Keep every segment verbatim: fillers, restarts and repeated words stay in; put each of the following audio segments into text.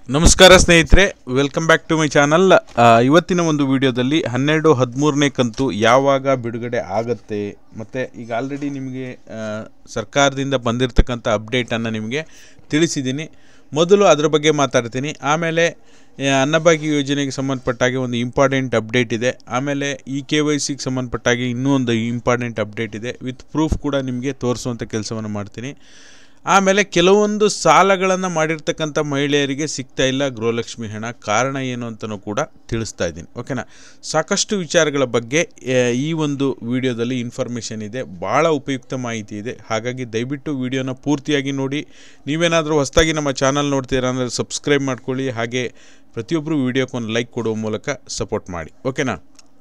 ನಮಸ್ಕಾರ ಸ್ನೇಹಿತರೆ, welcome back to my channel. ಇವತ್ತಿನ ಒಂದು ವಿಡಿಯೋದಲ್ಲಿ ಹನ್ನೆರಡು ಹದಿಮೂರನೇ ಕಂತು ಯಾವಾಗ ಬಿಡುಗಡೆ ಆಗುತ್ತೆ ಮತ್ತು ಈಗ ಆಲ್ರೆಡಿ ನಿಮಗೆ ಸರ್ಕಾರದಿಂದ ಬಂದಿರತಕ್ಕಂಥ ಅಪ್ಡೇಟನ್ನು ನಿಮಗೆ ತಿಳಿಸಿದ್ದೀನಿ. ಮೊದಲು ಅದರ ಬಗ್ಗೆ ಮಾತಾಡ್ತೀನಿ, ಆಮೇಲೆ ಅನ್ನಭಾಗ್ಯ ಯೋಜನೆಗೆ ಸಂಬಂಧಪಟ್ಟಾಗೆ ಒಂದು ಇಂಪಾರ್ಟೆಂಟ್ ಅಪ್ಡೇಟ್ ಇದೆ, ಆಮೇಲೆ ಇ ಕೆ ವೈ ಸಿಗೆ ಸಂಬಂಧಪಟ್ಟಾಗೆ ಇನ್ನೂ ಒಂದು ಇಂಪಾರ್ಟೆಂಟ್ ಅಪ್ಡೇಟ್ ಇದೆ. ವಿತ್ ಪ್ರೂಫ್ ಕೂಡ ನಿಮಗೆ ತೋರಿಸುವಂಥ ಕೆಲಸವನ್ನು ಮಾಡ್ತೀನಿ. ಆಮೇಲೆ ಕೆಲವೊಂದು ಸಾಲಗಳನ್ನು ಮಾಡಿರ್ತಕ್ಕಂಥ ಮಹಿಳೆಯರಿಗೆ ಸಿಗ್ತಾ ಇಲ್ಲ ಗೃಹಲಕ್ಷ್ಮಿ ಹಣ, ಕಾರಣ ಏನು ಅಂತಲೂ ಕೂಡ ತಿಳಿಸ್ತಾ ಇದ್ದೀನಿ. ಓಕೆನಾ, ಸಾಕಷ್ಟು ವಿಚಾರಗಳ ಬಗ್ಗೆ ಈ ಒಂದು ವಿಡಿಯೋದಲ್ಲಿ ಇನ್ಫಾರ್ಮೇಷನ್ ಇದೆ, ಭಾಳ ಉಪಯುಕ್ತ ಮಾಹಿತಿ ಇದೆ. ಹಾಗಾಗಿ ದಯವಿಟ್ಟು ವಿಡಿಯೋನ ಪೂರ್ತಿಯಾಗಿ ನೋಡಿ. ನೀವೇನಾದರೂ ಹೊಸದಾಗಿ ನಮ್ಮ ಚಾನಲ್ ನೋಡ್ತೀರಾ ಅಂದರೆ ಸಬ್ಸ್ಕ್ರೈಬ್ ಮಾಡ್ಕೊಳ್ಳಿ. ಹಾಗೆ ಪ್ರತಿಯೊಬ್ಬರು ವಿಡಿಯೋಕ್ಕೊಂದು ಲೈಕ್ ಕೊಡುವ ಮೂಲಕ ಸಪೋರ್ಟ್ ಮಾಡಿ. ಓಕೆನಾ,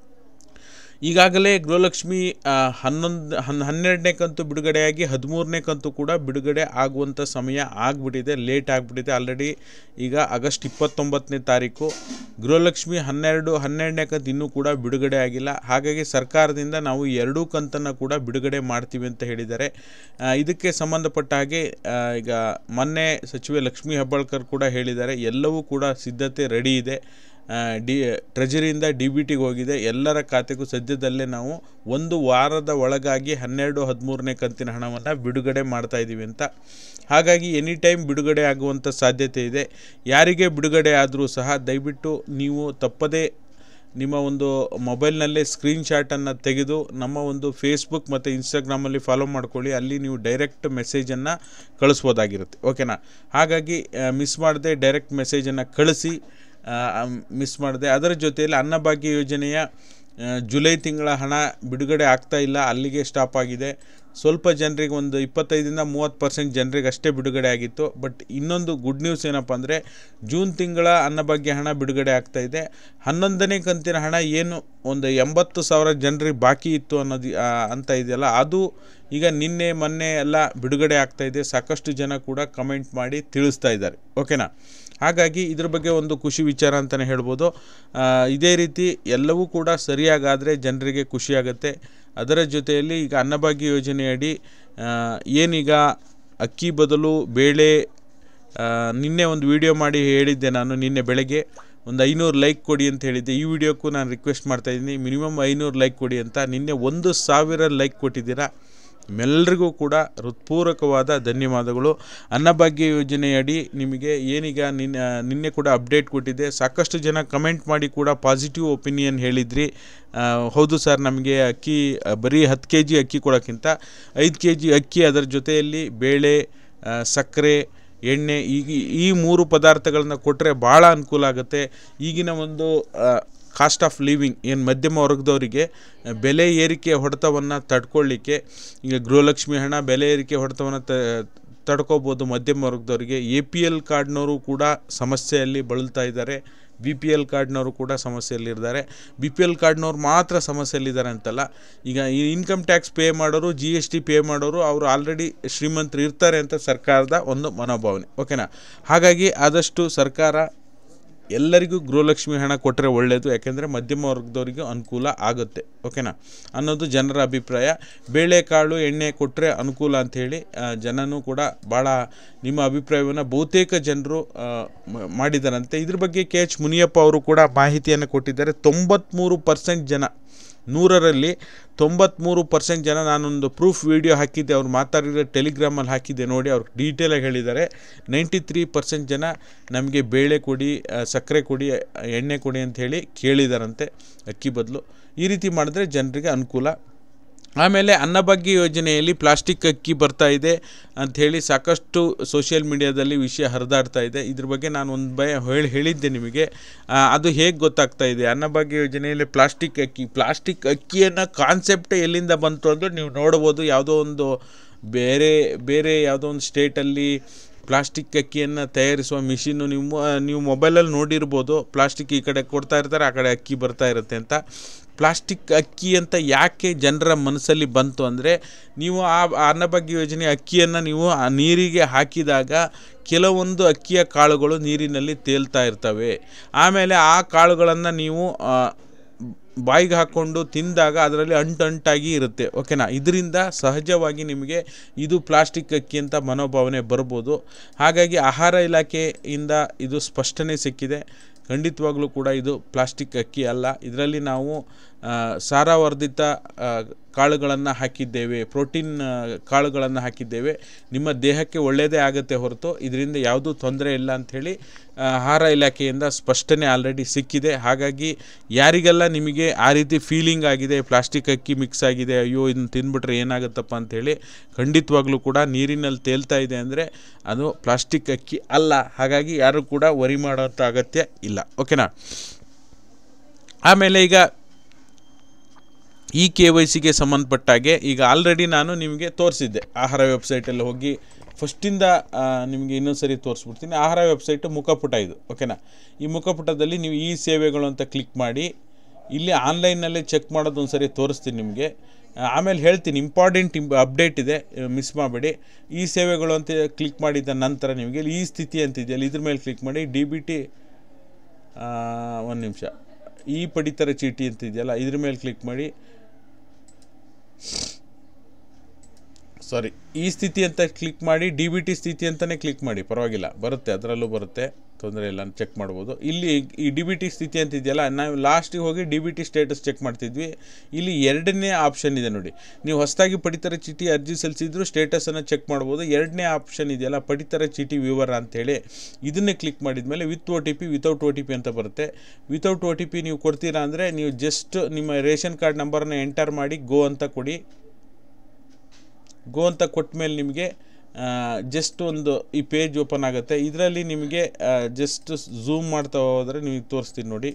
ಈಗಾಗಲೇ ಗೃಹಲಕ್ಷ್ಮಿ ಹನ್ನೊಂದು ಹನ್ ಹನ್ನೆರಡನೇ ಕಂತು ಬಿಡುಗಡೆಯಾಗಿ ಹದಿಮೂರನೇ ಕಂತು ಕೂಡ ಬಿಡುಗಡೆ ಆಗುವಂಥ ಸಮಯ ಆಗಿಬಿಟ್ಟಿದೆ, ಲೇಟ್ ಆಗಿಬಿಟ್ಟಿದೆ. ಆಲ್ರೆಡಿ ಈಗ ಆಗಸ್ಟ್ ಇಪ್ಪತ್ತೊಂಬತ್ತನೇ ತಾರೀಕು ಗೃಹಲಕ್ಷ್ಮಿ ಹನ್ನೆರಡು ಹನ್ನೆರಡನೇ ಕಂತು ಇನ್ನೂ ಕೂಡ ಬಿಡುಗಡೆ ಆಗಿಲ್ಲ. ಹಾಗಾಗಿ ಸರ್ಕಾರದಿಂದ ನಾವು ಎರಡೂ ಕಂತನ್ನು ಕೂಡ ಬಿಡುಗಡೆ ಮಾಡ್ತೀವಿ ಅಂತ ಹೇಳಿದ್ದಾರೆ. ಇದಕ್ಕೆ ಸಂಬಂಧಪಟ್ಟ ಹಾಗೆ ಈಗ ಮೊನ್ನೆ ಸಚಿವೆ ಲಕ್ಷ್ಮೀ ಹೆಬ್ಬಾಳ್ಕರ್ ಕೂಡ ಹೇಳಿದ್ದಾರೆ, ಎಲ್ಲವೂ ಕೂಡ ಸಿದ್ಧತೆ ರೆಡಿ ಇದೆ. ಡಿ ಟ್ರೆಜರಿಯಿಂದ ಡಿ ಬಿ ಟಿಗೆ ಹೋಗಿದೆ, ಎಲ್ಲರ ಖಾತೆಗೂ ಸದ್ಯದಲ್ಲೇ ನಾವು ಒಂದು ವಾರದ ಒಳಗಾಗಿ ಹನ್ನೆರಡು ಹದಿಮೂರನೇ ಕಂತಿನ ಹಣವನ್ನು ಬಿಡುಗಡೆ ಮಾಡ್ತಾ ಇದ್ದೀವಿ ಅಂತ. ಹಾಗಾಗಿ ಎನಿ ಟೈಮ್ ಬಿಡುಗಡೆ ಆಗುವಂಥ ಸಾಧ್ಯತೆ ಇದೆ. ಯಾರಿಗೆ ಬಿಡುಗಡೆ ಆದರೂ ಸಹ ದಯವಿಟ್ಟು ನೀವು ತಪ್ಪದೇ ನಿಮ್ಮ ಒಂದು ಮೊಬೈಲ್ನಲ್ಲೇ ಸ್ಕ್ರೀನ್ಶಾಟನ್ನು ತೆಗೆದು ನಮ್ಮ ಒಂದು ಫೇಸ್ಬುಕ್ ಮತ್ತು ಇನ್ಸ್ಟಾಗ್ರಾಮಲ್ಲಿ ಫಾಲೋ ಮಾಡ್ಕೊಳ್ಳಿ. ಅಲ್ಲಿ ನೀವು ಡೈರೆಕ್ಟ್ ಮೆಸೇಜನ್ನು ಕಳಿಸ್ಬೋದಾಗಿರುತ್ತೆ. ಓಕೆನಾ, ಹಾಗಾಗಿ ಮಿಸ್ ಮಾಡದೆ ಡೈರೆಕ್ಟ್ ಮೆಸೇಜನ್ನು ಕಳಿಸಿ, ಮಿಸ್ ಮಾಡಿದೆ. ಅದರ ಜೊತೆಯಲ್ಲಿ ಅನ್ನಭಾಗ್ಯ ಯೋಜನೆಯ ಜುಲೈ ತಿಂಗಳ ಹಣ ಬಿಡುಗಡೆ ಆಗ್ತಾ ಇಲ್ಲ, ಅಲ್ಲಿಗೆ ಸ್ಟಾಪ್ ಆಗಿದೆ. ಸ್ವಲ್ಪ ಜನರಿಗೆ ಒಂದು ಇಪ್ಪತ್ತೈದರಿಂದ ಮೂವತ್ತು ಪರ್ಸೆಂಟ್ ಜನರಿಗೆ ಅಷ್ಟೇ ಬಿಡುಗಡೆ ಆಗಿತ್ತು. ಬಟ್ ಇನ್ನೊಂದು ಗುಡ್ ನ್ಯೂಸ್ ಏನಪ್ಪ ಅಂದರೆ ಜೂನ್ ತಿಂಗಳ ಅನ್ನಭಾಗ್ಯ ಹಣ ಬಿಡುಗಡೆ ಆಗ್ತಾ ಇದೆ. ಹನ್ನೊಂದನೇ ಕಂತಿನ ಹಣ ಏನು ಒಂದು ಎಂಬತ್ತು ಸಾವಿರ ಜನರಿಗೆ ಬಾಕಿ ಇತ್ತು ಅನ್ನೋದು ಅಂತ ಇದೆಯಲ್ಲ, ಅದು ಈಗ ನಿನ್ನೆ ಮೊನ್ನೆ ಎಲ್ಲ ಬಿಡುಗಡೆ ಆಗ್ತಾ ಇದೆ. ಸಾಕಷ್ಟು ಜನ ಕೂಡ ಕಮೆಂಟ್ ಮಾಡಿ ತಿಳಿಸ್ತಾ ಇದ್ದಾರೆ. ಓಕೆನಾ, ಹಾಗಾಗಿ ಇದ್ರ ಬಗ್ಗೆ ಒಂದು ಖುಷಿ ವಿಚಾರ ಅಂತಲೇ ಹೇಳ್ಬೋದು. ಇದೇ ರೀತಿ ಎಲ್ಲವೂ ಕೂಡ ಸರಿಯಾಗಾದರೆ ಜನರಿಗೆ ಖುಷಿಯಾಗುತ್ತೆ. ಅದರ ಜೊತೆಯಲ್ಲಿ ಈಗ ಅನ್ನಭಾಗ್ಯ ಯೋಜನೆಯಡಿ ಏನೀಗ ಅಕ್ಕಿ ಬದಲು ಬೇಳೆ, ನಿನ್ನೆ ಒಂದು ವಿಡಿಯೋ ಮಾಡಿ ಹೇಳಿದ್ದೆ ನಾನು, ನಿನ್ನೆ ಬೆಳಗ್ಗೆ ಒಂದು ಐನೂರು ಲೈಕ್ ಕೊಡಿ ಅಂತ ಹೇಳಿದ್ದೆ. ಈ ವಿಡಿಯೋಕ್ಕೂ ನಾನು ರಿಕ್ವೆಸ್ಟ್ ಮಾಡ್ತಾಯಿದ್ದೀನಿ, ಮಿನಿಮಮ್ ಐನೂರು ಲೈಕ್ ಕೊಡಿ ಅಂತ. ನಿನ್ನೆ ಒಂದು ಸಾವಿರ ಲೈಕ್ ಕೊಟ್ಟಿದ್ದೀರಾ, ನಿಮ್ಮೆಲ್ಲರಿಗೂ ಕೂಡ ಹೃತ್ಪೂರ್ವಕವಾದ ಧನ್ಯವಾದಗಳು. ಅನ್ನಭಾಗ್ಯ ಯೋಜನೆಯಡಿ ನಿಮಗೆ ಏನೀಗ ನಿನ್ನೆ ನಿನ್ನೆ ಕೂಡ ಅಪ್ಡೇಟ್ ಕೊಟ್ಟಿದ್ದೆ. ಸಾಕಷ್ಟು ಜನ ಕಮೆಂಟ್ ಮಾಡಿ ಕೂಡ ಪಾಸಿಟಿವ್ ಒಪಿನಿಯನ್ ಹೇಳಿದ್ರಿ. ಹೌದು ಸರ್, ನಮಗೆ ಅಕ್ಕಿ ಬರೀ ಹತ್ತು ಕೆ ಜಿ ಅಕ್ಕಿ ಕೊಡೋಕ್ಕಿಂತ ಐದು ಕೆ ಜಿ ಅಕ್ಕಿ, ಅದರ ಜೊತೆಯಲ್ಲಿ ಬೇಳೆ, ಸಕ್ಕರೆ, ಎಣ್ಣೆ, ಈಗ ಈ ಮೂರು ಪದಾರ್ಥಗಳನ್ನ ಕೊಟ್ಟರೆ ಭಾಳ ಅನುಕೂಲ ಆಗುತ್ತೆ. ಈಗಿನ ಒಂದು ಕಾಸ್ಟ್ ಆಫ್ ಲಿವಿಂಗ್ ಏನು ಮಧ್ಯಮ ವರ್ಗದವರಿಗೆ ಬೆಲೆ ಏರಿಕೆ ಹೊಡೆತವನ್ನು ತಡ್ಕೊಳ್ಳಿಕ್ಕೆ ಈಗ ಗೃಹಲಕ್ಷ್ಮಿ ಹಣ ಬೆಲೆ ಏರಿಕೆ ಹೊಡೆತವನ್ನು ತ ತಡ್ಕೋಬೋದು ಮಧ್ಯಮ ವರ್ಗದವರಿಗೆ. ಎ ಪಿ ಎಲ್ ಕಾರ್ಡ್ನವರು ಕೂಡ ಸಮಸ್ಯೆಯಲ್ಲಿ ಬಳಲ್ತಾ ಇದ್ದಾರೆ, ಬಿ ಪಿ ಎಲ್ ಕಾರ್ಡ್ನವರು ಕೂಡ ಸಮಸ್ಯೆಯಲ್ಲಿದ್ದಾರೆ. ಬಿ ಪಿ ಎಲ್ ಕಾರ್ಡ್ನವ್ರು ಮಾತ್ರ ಸಮಸ್ಯೆಯಲ್ಲಿದ್ದಾರೆ ಅಂತಲ್ಲ, ಈಗ ಈ ಇನ್ಕಮ್ ಟ್ಯಾಕ್ಸ್ ಪೇ ಮಾಡೋರು, ಜಿ ಎಸ್ ಟಿ ಪೇ ಮಾಡೋರು ಅವರು ಆಲ್ರೆಡಿ ಶ್ರೀಮಂತರು ಇರ್ತಾರೆ ಅಂತ ಸರ್ಕಾರದ ಒಂದು ಮನೋಭಾವನೆ. ಓಕೆನಾ, ಹಾಗಾಗಿ ಆದಷ್ಟು ಸರ್ಕಾರ ಎಲ್ಲರಿಗೂ ಗೃಹಲಕ್ಷ್ಮಿ ಹಣ ಕೊಟ್ಟರೆ ಒಳ್ಳೆಯದು, ಯಾಕೆಂದರೆ ಮಧ್ಯಮ ವರ್ಗದವರಿಗೂ ಅನುಕೂಲ ಆಗುತ್ತೆ. ಓಕೆನಾ, ಅನ್ನೋದು ಜನರ ಅಭಿಪ್ರಾಯ. ಬೇಳೆಕಾಳು, ಎಣ್ಣೆ ಕೊಟ್ಟರೆ ಅನುಕೂಲ ಅಂಥೇಳಿ ಜನನೂ ಕೂಡ ಭಾಳ ನಿಮ್ಮ ಅಭಿಪ್ರಾಯವನ್ನು ಬಹುತೇಕ ಜನರು ಮಾಡಿದ್ದಾರಂತೆ. ಇದ್ರ ಬಗ್ಗೆ ಕೆ ಎಚ್ ಮುನಿಯಪ್ಪ ಅವರು ಕೂಡ ಮಾಹಿತಿಯನ್ನು ಕೊಟ್ಟಿದ್ದಾರೆ. ತೊಂಬತ್ತ್ಮೂರು ಪರ್ಸೆಂಟ್ ಜನ, ನೂರರಲ್ಲಿ ತೊಂಬತ್ತ್ಮೂರು ಪರ್ಸೆಂಟ್ ಜನ, ನಾನೊಂದು ಪ್ರೂಫ್ ವಿಡಿಯೋ ಹಾಕಿದ್ದೆ, ಅವ್ರು ಮಾತಾಡಿದ್ರೆ ಟೆಲಿಗ್ರಾಮಲ್ಲಿ ಹಾಕಿದ್ದೆ ನೋಡಿ, ಅವ್ರು ಡೀಟೇಲಾಗಿ ಹೇಳಿದ್ದಾರೆ. ನೈಂಟಿ ತ್ರೀ ಪರ್ಸೆಂಟ್ ಜನ ನಮಗೆ ಬೇಳೆ ಕೊಡಿ, ಸಕ್ಕರೆ ಕೊಡಿ, ಎಣ್ಣೆ ಕೊಡಿ ಅಂತ ಹೇಳಿ ಕೇಳಿದಾರಂತೆ ಅಕ್ಕಿ ಬದಲು. ಈ ರೀತಿ ಮಾಡಿದ್ರೆ ಜನರಿಗೆ ಅನುಕೂಲ. ಆಮೇಲೆ ಅನ್ನಭಾಗ್ಯ ಯೋಜನೆಯಲ್ಲಿ ಪ್ಲಾಸ್ಟಿಕ್ ಅಕ್ಕಿ ಬರ್ತಾ ಇದೆ ಅಂಥೇಳಿ ಸಾಕಷ್ಟು ಸೋಷಿಯಲ್ ಮೀಡಿಯಾದಲ್ಲಿ ವಿಷಯ ಹರಿದಾಡ್ತಾ ಇದೆ. ಇದ್ರ ಬಗ್ಗೆ ನಾನು ಒಂದು ಭಯ ಹೇಳಿ ಹೇಳಿದ್ದೆ ನಿಮಗೆ. ಅದು ಹೇಗೆ ಗೊತ್ತಾಗ್ತಾ ಇದೆ, ಅನ್ನಭಾಗ್ಯ ಯೋಜನೆಯಲ್ಲಿ ಪ್ಲಾಸ್ಟಿಕ್ ಅಕ್ಕಿ ಪ್ಲಾಸ್ಟಿಕ್ ಅಕ್ಕಿಯನ್ನು ಕಾನ್ಸೆಪ್ಟೇ ಎಲ್ಲಿಂದ ಬಂತು ಅಂದರೆ ನೀವು ನೋಡ್ಬೋದು. ಯಾವುದೋ ಒಂದು ಬೇರೆ ಬೇರೆ ಯಾವುದೋ ಒಂದು ಸ್ಟೇಟಲ್ಲಿ ಪ್ಲಾಸ್ಟಿಕ್ ಅಕ್ಕಿಯನ್ನು ತಯಾರಿಸುವ ಮಿಷಿನ್ನು ನೀವು ನೀವು ಮೊಬೈಲಲ್ಲಿ ನೋಡಿರ್ಬೋದು. ಪ್ಲಾಸ್ಟಿಕ್ ಈ ಕಡೆ ಕೊಡ್ತಾ ಇರ್ತಾರೆ, ಆ ಕಡೆ ಅಕ್ಕಿ ಬರ್ತಾ ಇರುತ್ತೆ ಅಂತ. ಪ್ಲಾಸ್ಟಿಕ್ ಅಕ್ಕಿ ಅಂತ ಯಾಕೆ ಜನರ ಮನಸ್ಸಲ್ಲಿ ಬಂತು ಅಂದರೆ, ನೀವು ಆ ಅನ್ನಭಾಗ್ಯ ಯೋಜನೆ ಅಕ್ಕಿಯನ್ನು ನೀವು ಆ ನೀರಿಗೆ ಹಾಕಿದಾಗ ಕೆಲವೊಂದು ಅಕ್ಕಿಯ ಕಾಳುಗಳು ನೀರಿನಲ್ಲಿ ತೇಲ್ತಾ ಇರ್ತವೆ. ಆಮೇಲೆ ಆ ಕಾಳುಗಳನ್ನು ನೀವು ಬಾಯಿಗೆ ಹಾಕ್ಕೊಂಡು ತಿಂದಾಗ ಅದರಲ್ಲಿ ಅಂಟಂಟಾಗಿ ಇರುತ್ತೆ, ಓಕೆನಾ. ಇದರಿಂದ ಸಹಜವಾಗಿ ನಿಮಗೆ ಇದು ಪ್ಲಾಸ್ಟಿಕ್ ಅಕ್ಕಿ ಅಂತ ಮನೋಭಾವನೆ ಬರ್ಬೋದು. ಹಾಗಾಗಿ ಆಹಾರ ಇಲಾಖೆಯಿಂದ ಇದು ಸ್ಪಷ್ಟನೆ ಸಿಕ್ಕಿದೆ, ಖಂಡಿತವಾಗ್ಲೂ ಕೂಡ ಇದು ಪ್ಲಾಸ್ಟಿಕ್ ಅಕ್ಕಿ ಅಲ್ಲ. ಇದರಲ್ಲಿ ನಾವು ಸಾರವರ್ಧಿತ ಕಾಳುಗಳನ್ನು ಹಾಕಿದ್ದೇವೆ, ಪ್ರೋಟೀನ್ ಕಾಳುಗಳನ್ನು ಹಾಕಿದ್ದೇವೆ, ನಿಮ್ಮ ದೇಹಕ್ಕೆ ಒಳ್ಳೆಯದೇ ಆಗುತ್ತೆ ಹೊರತು ಇದರಿಂದ ಯಾವುದೂ ತೊಂದರೆ ಇಲ್ಲ ಅಂಥೇಳಿ ಆಹಾರ ಇಲಾಖೆಯಿಂದ ಸ್ಪಷ್ಟನೆ ಆಲ್ರೆಡಿ ಸಿಕ್ಕಿದೆ. ಹಾಗಾಗಿ ಯಾರಿಗೆಲ್ಲ ನಿಮಗೆ ಆ ರೀತಿ ಫೀಲಿಂಗ್ ಆಗಿದೆ, ಪ್ಲಾಸ್ಟಿಕ್ ಅಕ್ಕಿ ಮಿಕ್ಸ್ ಆಗಿದೆ, ಅಯ್ಯೋ ಇದನ್ನು ತಿಂದ್ಬಿಟ್ರೆ ಏನಾಗುತ್ತಪ್ಪ ಅಂಥೇಳಿ, ಖಂಡಿತವಾಗ್ಲೂ ಕೂಡ ನೀರಿನಲ್ಲಿ ತೇಲ್ತಾ ಇದೆ ಅಂದರೆ ಅದು ಪ್ಲಾಸ್ಟಿಕ್ ಅಕ್ಕಿ ಅಲ್ಲ. ಹಾಗಾಗಿ ಯಾರು ಕೂಡ ವರಿ ಮಾಡೋಂಥ ಅಗತ್ಯ ಇಲ್ಲ, ಓಕೆನಾ. ಆಮೇಲೆ ಈಗ ಈ ಕೆ ವೈ ಸಿಗೆ ಸಂಬಂಧಪಟ್ಟಾಗೆ ಈಗ ಆಲ್ರೆಡಿ ನಾನು ನಿಮಗೆ ತೋರಿಸಿದ್ದೆ, ಆಹಾರ ವೆಬ್ಸೈಟಲ್ಲಿ ಹೋಗಿ ಫಸ್ಟಿಂದ ನಿಮಗೆ ಇನ್ನೊಂದು ಸರಿ ತೋರಿಸ್ಬಿಡ್ತೀನಿ. ಆಹಾರ ವೆಬ್ಸೈಟು ಮುಖಪುಟ ಇದು, ಓಕೆನಾ. ಈ ಮುಖಪುಟದಲ್ಲಿ ನೀವು ಈ ಸೇವೆಗಳು ಅಂತ ಕ್ಲಿಕ್ ಮಾಡಿ ಇಲ್ಲಿ ಆನ್ಲೈನಲ್ಲೇ ಚೆಕ್ ಮಾಡೋದು ಒಂದು ಸರಿ ತೋರಿಸ್ತೀನಿ ನಿಮಗೆ. ಆಮೇಲೆ ಹೇಳ್ತೀನಿ, ಇಂಪಾರ್ಟೆಂಟ್ ಅಪ್ಡೇಟ್ ಇದೆ, ಮಿಸ್ ಮಾಡಬೇಡಿ. ಈ ಸೇವೆಗಳು ಅಂತ ಕ್ಲಿಕ್ ಮಾಡಿದ ನಂತರ ನಿಮಗೆ ಈ ಸ್ಥಿತಿ ಅಂತಿದೆಯಲ್ಲ, ಇದ್ರ ಮೇಲೆ ಕ್ಲಿಕ್ ಮಾಡಿ. ಡಿ ಬಿ ಟಿ ಒಂದು ನಿಮಿಷ ಈ ಪಡಿತರ ಚೀಟಿ ಅಂತಿದೆಯಲ್ಲ, ಇದ್ರ ಮೇಲೆ ಕ್ಲಿಕ್ ಮಾಡಿ. ಸಾರಿ, ಈ ಸ್ಥಿತಿ ಅಂತ ಕ್ಲಿಕ್ ಮಾಡಿ, ಡಿ ಬಿ ಟಿ ಸ್ಥಿತಿ ಅಂತಲೇ ಕ್ಲಿಕ್ ಮಾಡಿ, ಪರವಾಗಿಲ್ಲ, ಬರುತ್ತೆ, ಅದರಲ್ಲೂ ಬರುತ್ತೆ, ತೊಂದರೆ ಇಲ್ಲ, ಚೆಕ್ ಮಾಡ್ಬೋದು. ಇಲ್ಲಿ ಈ ಡಿ ಬಿ ಟಿ ಸ್ಥಿತಿ ಅಂತಿದೆಯಲ್ಲ, ನಾವು ಲಾಸ್ಟಿಗೆ ಹೋಗಿ D B T status check ಮಾಡ್ತಿದ್ವಿ. ಇಲ್ಲಿ ಎರಡನೇ ಆಪ್ಷನ್ ಇದೆ ನೋಡಿ, ನೀವು ಹೊಸದಾಗಿ ಪಡಿತರ ಚೀಟಿ ಅರ್ಜಿ ಸಲ್ಲಿಸಿದ್ರು ಸ್ಟೇಟಸನ್ನು ಚೆಕ್ ಮಾಡ್ಬೋದು. ಎರಡನೇ ಆಪ್ಷನ್ ಇದೆಯಲ್ಲ, ಪಡಿತರ ಚೀಟಿ ವಿವರ ಅಂಥೇಳಿ, ಇದನ್ನೇ ಕ್ಲಿಕ್ ಮಾಡಿದ ಮೇಲೆ with O T P without O T P ಅಂತ ಬರುತ್ತೆ. ವಿತೌಟ್ ಒ ಟಿ ಪಿ ನೀವು ಕೊಡ್ತೀರಾ ಅಂದರೆ ನೀವು ಜಸ್ಟ್ ನಿಮ್ಮ ರೇಷನ್ ಕಾರ್ಡ್ ನಂಬರನ್ನು ಎಂಟರ್ ಮಾಡಿ ಗೋ ಅಂತ ಕೊಡಿ. ಗೋ ಅಂತ ಕೊಟ್ಟ ಮೇಲೆ ನಿಮಗೆ ಜಸ್ಟ್ ಒಂದು ಈ ಪೇಜ್ ಓಪನ್ ಆಗುತ್ತೆ. ಇದರಲ್ಲಿ ನಿಮಗೆ ಜಸ್ಟ್ ಝೂಮ್ ಮಾಡ್ತಾ ಹೋದರೆ ನಿಮಗೆ ತೋರಿಸ್ತೀನಿ ನೋಡಿ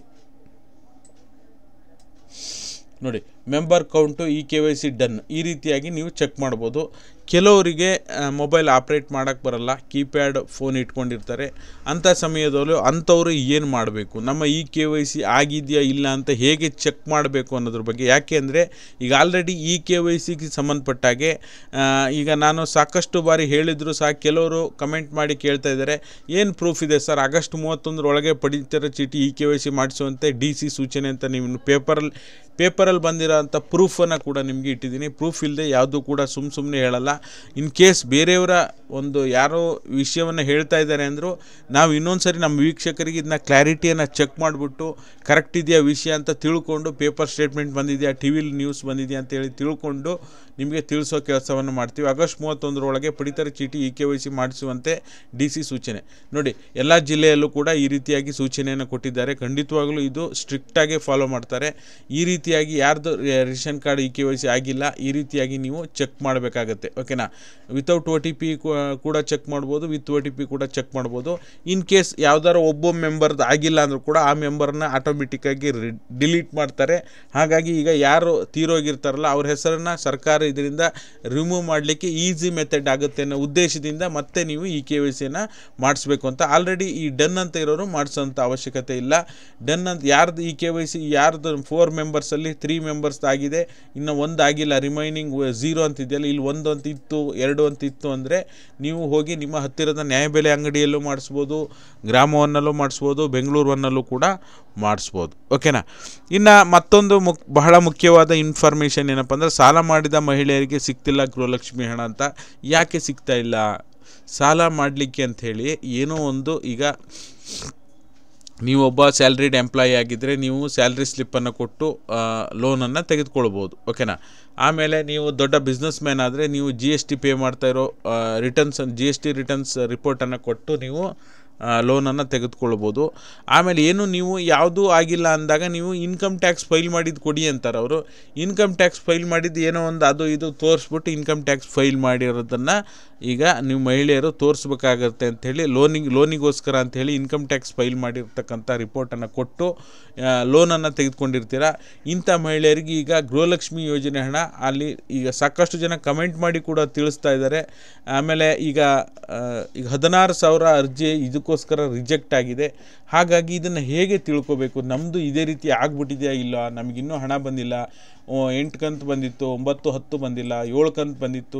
ನೋಡಿ member count E K Y C done, ಈ ರೀತಿಯಾಗಿ ನೀವು ಚೆಕ್ ಮಾಡ್ಬೋದು. ಕೆಲವರಿಗೆ ಮೊಬೈಲ್ ಆಪ್ರೇಟ್ ಮಾಡೋಕ್ಕೆ ಬರಲ್ಲ, ಕೀಪ್ಯಾಡ್ ಫೋನ್ ಇಟ್ಕೊಂಡಿರ್ತಾರೆ. ಅಂಥ ಸಮಯದಲ್ಲೂ ಅಂಥವರು ಏನು ಮಾಡಬೇಕು, ನಮ್ಮ ಇ ಕೆ ವೈ ಸಿ ಆಗಿದೆಯಾ ಇಲ್ಲ ಅಂತ ಹೇಗೆ ಚೆಕ್ ಮಾಡಬೇಕು ಅನ್ನೋದ್ರ ಬಗ್ಗೆ. ಯಾಕೆ ಅಂದರೆ ಈಗ ಆಲ್ರೆಡಿ ಇ ಕೆ ವೈ ಸಿಗೆ ಸಂಬಂಧಪಟ್ಟಾಗೆ ಈಗ ನಾನು ಸಾಕಷ್ಟು ಬಾರಿ ಹೇಳಿದ್ರು ಸಹ ಕೆಲವರು ಕಮೆಂಟ್ ಮಾಡಿ ಕೇಳ್ತಾ ಇದ್ದಾರೆ, ಏನು ಪ್ರೂಫ್ ಇದೆ ಸರ್, ಆಗಸ್ಟ್ ಮೂವತ್ತೊಂದರೊಳಗೆ ಪಡಿತರ ಚೀಟಿ ಇ ಕೆ ವೈ ಸಿ ಮಾಡಿಸುವಂತೆ ಡಿ ಸಿ ಸೂಚನೆ ಅಂತ ನೀವು ಪೇಪರಲ್ಲಿ ಪೇಪರಲ್ಲಿ ಬಂದಿರೋ ಅಂಥ ಪ್ರೂಫನ್ನು ಕೂಡ ನಿಮಗೆ ಇಟ್ಟಿದ್ದೀನಿ. ಪ್ರೂಫ್ ಇಲ್ಲದೆ ಯಾವುದೂ ಕೂಡ ಸುಮ್ಮ ಸುಮ್ಮನೆ ಹೇಳಲ್ಲ. ಇನ್ ಕೇಸ್ ಬೇರೆಯವರ ಒಂದು ಯಾರೋ ವಿಷಯವನ್ನು ಹೇಳ್ತಾ ಇದ್ದಾರೆ ಅಂದರೂ ನಾವು ಇನ್ನೊಂದು ಸರಿ ನಮ್ಮ ವೀಕ್ಷಕರಿಗೆ ಇದನ್ನ ಕ್ಲಾರಿಟಿಯನ್ನು ಚೆಕ್ ಮಾಡಿಬಿಟ್ಟು ಕರೆಕ್ಟ್ ಇದೆಯಾ ವಿಷಯ ಅಂತ ತಿಳ್ಕೊಂಡು, ಪೇಪರ್ ಸ್ಟೇಟ್ಮೆಂಟ್ ಬಂದಿದೆಯಾ, ಟಿ ವಿಲಿ ನ್ಯೂಸ್ ಬಂದಿದೆಯಾ ಅಂತೇಳಿ ತಿಳ್ಕೊಂಡು ನಿಮಗೆ ತಿಳಿಸೋ ಕೆಲಸವನ್ನು ಮಾಡ್ತೀವಿ. ಆಗಸ್ಟ್ ಮೂವತ್ತೊಂದರೊಳಗೆ ಪಡಿತರ ಚೀಟಿ ಇ ಕೆ ವೈ ಸಿ ಮಾಡಿಸುವಂತೆ ಡಿ ಸಿ ಸೂಚನೆ ನೋಡಿ. ಎಲ್ಲ ಜಿಲ್ಲೆಯಲ್ಲೂ ಕೂಡ ಈ ರೀತಿಯಾಗಿ ಸೂಚನೆಯನ್ನು ಕೊಟ್ಟಿದ್ದಾರೆ. ಖಂಡಿತವಾಗಲೂ ಇದು ಸ್ಟ್ರಿಕ್ಟಾಗಿ ಫಾಲೋ ಮಾಡ್ತಾರೆ. ಈ ರೀತಿಯಾಗಿ ಯಾರ್ದು ration card E K Y C ಆಗಿಲ್ಲ, ಈ ರೀತಿಯಾಗಿ ನೀವು ಚೆಕ್ ಮಾಡಬೇಕಾಗತ್ತೆ, ಓಕೆನಾ. ವಿತೌಟ್ ಒ ಟಿ ಪಿ ಕೂಡ ಚೆಕ್ ಮಾಡ್ಬೋದು, ವಿತ್ ಒ ಟಿ ಪಿ ಕೂಡ ಚೆಕ್ ಮಾಡ್ಬೋದು. ಇನ್ ಕೇಸ್ ಯಾವ್ದಾರು ಒಬ್ಬ ಮೆಂಬರ್ದು ಆಗಿಲ್ಲ ಅಂದರೂ ಕೂಡ ಆ ಮೆಂಬರ್ನ ಆಟೋಮೆಟಿಕ್ಕಾಗಿ ಡಿಲೀಟ್ ಮಾಡ್ತಾರೆ. ಹಾಗಾಗಿ ಈಗ ಯಾರು ತೀರೋಗಿರ್ತಾರಲ್ಲ ಅವ್ರ ಹೆಸರನ್ನು ಸರ್ಕಾರ ಇದರಿಂದ ರಿಮೂವ್ ಮಾಡಲಿಕ್ಕೆ ಈಸಿ ಮೆಥಡ್ ಆಗುತ್ತೆ ಅನ್ನೋ ಉದ್ದೇಶದಿಂದ ಮತ್ತೆ ನೀವು ಈ ಕೆ ವೈ ಸಿಯನ್ನು ಮಾಡಿಸ್ಬೇಕು ಅಂತ. ಆಲ್ರೆಡಿ ಈ ಡನ್ ಅಂತ ಇರೋರು ಮಾಡಿಸೋಂಥ ಅವಶ್ಯಕತೆ ಇಲ್ಲ. ಡನ್ ಅಂತ ಯಾರ್ದು ಈ ಕೆ ವೈ ಸಿ ಯಾರ್ದು ಫೋರ್ ಮೆಂಬರ್ಸಲ್ಲಿ ತ್ರೀ ಮೆಂಬರ್ಸ್ ಆಗಿದೆ, ಇನ್ನು ಒಂದು ಆಗಿಲ್ಲ, ರಿಮೈನಿಂಗ್ ಝೀರೋ ಅಂತಿದೆಯಲ್ಲ, ಇಲ್ಲಿ ಒಂದು ಅಂತ ಇತ್ತು, ಎರಡು ಅಂತ ಇತ್ತು ಅಂದರೆ ನೀವು ಹೋಗಿ ನಿಮ್ಮ ಹತ್ತಿರದ ನ್ಯಾಯಬೆಲೆ ಅಂಗಡಿಯಲ್ಲೂ ಮಾಡಿಸ್ಬೋದು, ಗ್ರಾಮವನ್ನಲ್ಲೂ ಮಾಡಿಸ್ಬೋದು, ಬೆಂಗಳೂರನ್ನಲ್ಲೂ ಕೂಡ ಮಾಡಿಸ್ಬೋದು, ಓಕೆನಾ. ಇನ್ನು ಮತ್ತೊಂದು ಮುಕ್ ಬಹಳ ಮುಖ್ಯವಾದ ಇನ್ಫಾರ್ಮೇಷನ್ ಏನಪ್ಪ ಅಂದರೆ, ಸಾಲ ಮಾಡಿದ ಮಹಿಳೆಯರಿಗೆ ಸಿಗ್ತಿಲ್ಲ ಗೃಹಲಕ್ಷ್ಮಿ ಹಣ ಅಂತ. ಯಾಕೆ ಸಿಗ್ತಾ ಇಲ್ಲ? ಸಾಲ ಮಾಡಲಿಕ್ಕೆ ಅಂಥೇಳಿ ಏನೋ ಒಂದು, ಈಗ ನೀವೊಬ್ಬ ಸ್ಯಾಲ್ರಿಡ್ ಎಂಪ್ಲಾಯಿ ಆಗಿದ್ದರೆ ನೀವು ಸ್ಯಾಲ್ರಿ ಸ್ಲಿಪ್ಪನ್ನು ಕೊಟ್ಟು ಲೋನನ್ನು ತೆಗೆದುಕೊಳ್ಬೋದು, ಓಕೆನಾ. ಆಮೇಲೆ ನೀವು ದೊಡ್ಡ ಬಿಸ್ನೆಸ್ ಮ್ಯಾನ್ ಆದರೆ ನೀವು ಜಿ ಎಸ್ ಟಿ ಪೇ ಮಾಡ್ತಾ ಇರೋ returns G S T returns ರಿಪೋರ್ಟನ್ನು ಕೊಟ್ಟು ನೀವು ಲೋನನ್ನು ತೆಗೆದುಕೊಳ್ಬೋದು. ಆಮೇಲೆ ಏನು ನೀವು ಯಾವುದೂ ಆಗಿಲ್ಲ ಅಂದಾಗ ನೀವು ಇನ್ಕಮ್ ಟ್ಯಾಕ್ಸ್ ಫೈಲ್ ಮಾಡಿದ್ದು ಕೊಡಿ ಅಂತಾರೆ ಅವರು. ಇನ್ಕಮ್ ಟ್ಯಾಕ್ಸ್ ಫೈಲ್ ಮಾಡಿದ್ದು ಏನೋ ಒಂದು ಅದು ಇದು ತೋರಿಸ್ಬಿಟ್ಟು ಇನ್ಕಮ್ ಟ್ಯಾಕ್ಸ್ ಫೈಲ್ ಮಾಡಿರೋದನ್ನು ಈಗ ನೀವು ಮಹಿಳೆಯರು ತೋರಿಸ್ಬೇಕಾಗತ್ತೆ ಅಂಥೇಳಿ, ಲೋನಿಗೆ ಲೋನಿಗೋಸ್ಕರ ಅಂಥೇಳಿ ಇನ್ಕಮ್ ಟ್ಯಾಕ್ಸ್ ಫೈಲ್ ಮಾಡಿರ್ತಕ್ಕಂಥ ರಿಪೋರ್ಟನ್ನು ಕೊಟ್ಟು ಲೋನನ್ನು ತೆಗೆದುಕೊಂಡಿರ್ತೀರ. ಇಂಥ ಮಹಿಳೆಯರಿಗೆ ಈಗ ಗೃಹಲಕ್ಷ್ಮಿ ಯೋಜನೆ ಹಣ ಅಲ್ಲಿ ಈಗ ಸಾಕಷ್ಟು ಜನ ಕಮೆಂಟ್ ಮಾಡಿ ಕೂಡ ತಿಳಿಸ್ತಾ ಇದ್ದಾರೆ. ಆಮೇಲೆ ಈಗ ಈಗ ಹದಿನಾರು ಸಾವಿರ ಅರ್ಜಿ ಇದಕ್ಕೋಸ್ಕರ ರಿಜೆಕ್ಟ್ ಆಗಿದೆ. ಹಾಗಾಗಿ ಇದನ್ನು ಹೇಗೆ ತಿಳ್ಕೊಬೇಕು, ನಮ್ಮದು ಇದೇ ರೀತಿ ಆಗ್ಬಿಟ್ಟಿದೆಯಾ ಇಲ್ಲ, ನಮಗಿನ್ನೂ ಹಣ ಬಂದಿಲ್ಲ, ಎಂಟು ಕಂತು ಬಂದಿತ್ತು, ಒಂಬತ್ತು ಹತ್ತು ಬಂದಿಲ್ಲ, ಏಳು ಕಂತು ಬಂದಿತ್ತು,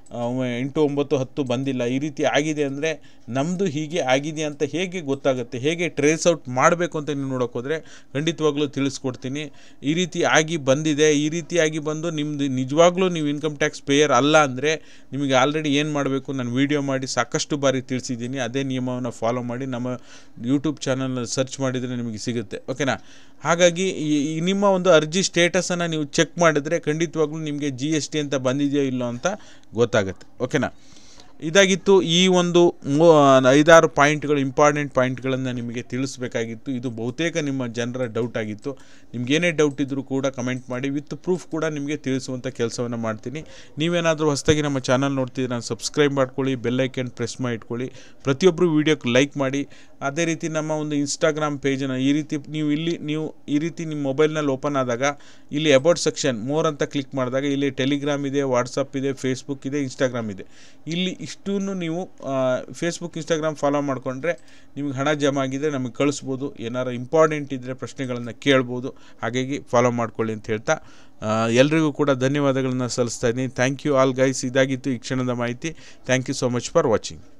ಎಂಟು ಒಂಬತ್ತು ಹತ್ತು ಬಂದಿಲ್ಲ, ಈ ರೀತಿ ಆಗಿದೆ ಅಂದರೆ ನಮ್ಮದು ಹೀಗೆ ಆಗಿದೆ ಅಂತ ಹೇಗೆ ಗೊತ್ತಾಗುತ್ತೆ, ಹೇಗೆ ಟ್ರೇಸ್ ಔಟ್ ಮಾಡಬೇಕು ಅಂತ ನೀವು ನೋಡೋಕೆ ಹೋದರೆ ಖಂಡಿತವಾಗ್ಲೂ ತಿಳಿಸ್ಕೊಡ್ತೀನಿ. ಈ ರೀತಿ ಆಗಿ ಬಂದಿದೆ, ಈ ರೀತಿಯಾಗಿ ಬಂದು ನಿಮ್ಮದು ನಿಜವಾಗ್ಲೂ ನೀವು ಇನ್ಕಮ್ ಟ್ಯಾಕ್ಸ್ ಪೇಯರ್ ಅಲ್ಲ ಅಂದರೆ ನಿಮಗೆ ಆಲ್ರೆಡಿ ಏನು ಮಾಡಬೇಕು ನಾನು ವೀಡಿಯೋ ಮಾಡಿ ಸಾಕಷ್ಟು ಬಾರಿ ತಿಳಿಸಿದ್ದೀನಿ. ಅದೇ ನಿಯಮವನ್ನು ಫಾಲೋ ಮಾಡಿ ನಮ್ಮ ಯೂಟ್ಯೂಬ್ ಚಾನಲ್ನ ಸರ್ಚ್ ಮಾಡಿದರೆ ನಿಮಗೆ ಸಿಗುತ್ತೆ, ಓಕೆನಾ. ಹಾಗಾಗಿ ಈ ನಿಮ್ಮ ಒಂದು ಅರ್ಜಿ ಸ್ಟೇಟಸನ್ನು ನೀವು ಚೆಕ್ ಮಾಡಿದರೆ ಖಂಡಿತವಾಗ್ಲೂ ನಿಮಗೆ ಜಿ ಎಸ್ ಟಿ ಅಂತ ಬಂದಿದೆಯೋ ಇಲ್ಲೋ ಅಂತ ಗೊತ್ತಾಗುತ್ತೆ, ಓಕೆನಾ. ಇದಾಗಿತ್ತು ಈ ಒಂದು ಐದಾರು ಪಾಯಿಂಟ್ಗಳು, ಇಂಪಾರ್ಟೆಂಟ್ ಪಾಯಿಂಟ್ಗಳನ್ನು ನಿಮಗೆ ತಿಳಿಸ್ಬೇಕಾಗಿತ್ತು. ಇದು ಬಹುತೇಕ ನಿಮ್ಮ ಜನರ ಡೌಟ್ ಆಗಿತ್ತು. ನಿಮಗೇನೇ ಡೌಟ್ ಇದ್ದರೂ ಕೂಡ ಕಮೆಂಟ್ ಮಾಡಿ, ವಿತ್ ಪ್ರೂಫ್ ಕೂಡ ನಿಮಗೆ ತಿಳಿಸುವಂಥ ಕೆಲಸವನ್ನು ಮಾಡ್ತೀನಿ. ನೀವೇನಾದರೂ ಹೊಸದಾಗಿ ನಮ್ಮ ಚಾನಲ್ ನೋಡ್ತಿದ್ರೆ ನಾನು ಸಬ್ಸ್ಕ್ರೈಬ್ ಮಾಡ್ಕೊಳ್ಳಿ, ಬೆಲ್ಲೈಕನ್ ಪ್ರೆಸ್ ಮಾಡಿ ಇಟ್ಕೊಳ್ಳಿ, ಪ್ರತಿಯೊಬ್ಬರು ವೀಡಿಯೋಕ್ಕೆ ಲೈಕ್ ಮಾಡಿ. ಅದೇ ರೀತಿ ನಮ್ಮ ಒಂದು ಇನ್ಸ್ಟಾಗ್ರಾಮ್ ಪೇಜನ್ನು ಈ ರೀತಿ ನೀವು ಇಲ್ಲಿ ನೀವು ಈ ರೀತಿ ನಿಮ್ಮ ಮೊಬೈಲ್ನಲ್ಲಿ ಓಪನ್ ಆದಾಗ ಇಲ್ಲಿ ಅಬೌಟ್ ಸೆಕ್ಷನ್ ಮೋರ್ ಅಂತ ಕ್ಲಿಕ್ ಮಾಡಿದಾಗ ಇಲ್ಲಿ ಟೆಲಿಗ್ರಾಮ್ ಇದೆ, ವಾಟ್ಸಪ್ ಇದೆ, ಫೇಸ್ಬುಕ್ ಇದೆ, ಇನ್ಸ್ಟಾಗ್ರಾಮ್ ಇದೆ. ಇಲ್ಲಿ ಇಷ್ಟನ್ನು ನೀವು ಫೇಸ್ಬುಕ್ ಇನ್ಸ್ಟಾಗ್ರಾಮ್ ಫಾಲೋ ಮಾಡಿಕೊಂಡ್ರೆ ನಿಮಗೆ ಹಣ ಜಮಾ ಆಗಿದ್ದರೆ ನಮಗೆ ಕಳಿಸ್ಬೋದು. ಏನಾರು ಇಂಪಾರ್ಟೆಂಟ್ ಇದ್ದರೆ ಪ್ರಶ್ನೆಗಳನ್ನು ಕೇಳ್ಬೋದು. ಹಾಗಾಗಿ ಫಾಲೋ ಮಾಡ್ಕೊಳ್ಳಿ ಅಂತ ಹೇಳ್ತಾ ಎಲ್ರಿಗೂ ಕೂಡ ಧನ್ಯವಾದಗಳನ್ನು ಸಲ್ಲಿಸ್ತಾ ಇದ್ದೀನಿ. Thank you all guys. ಇದಾಗಿತ್ತು ಈ ಕ್ಷಣದ ಮಾಹಿತಿ. Thank you so much for watching.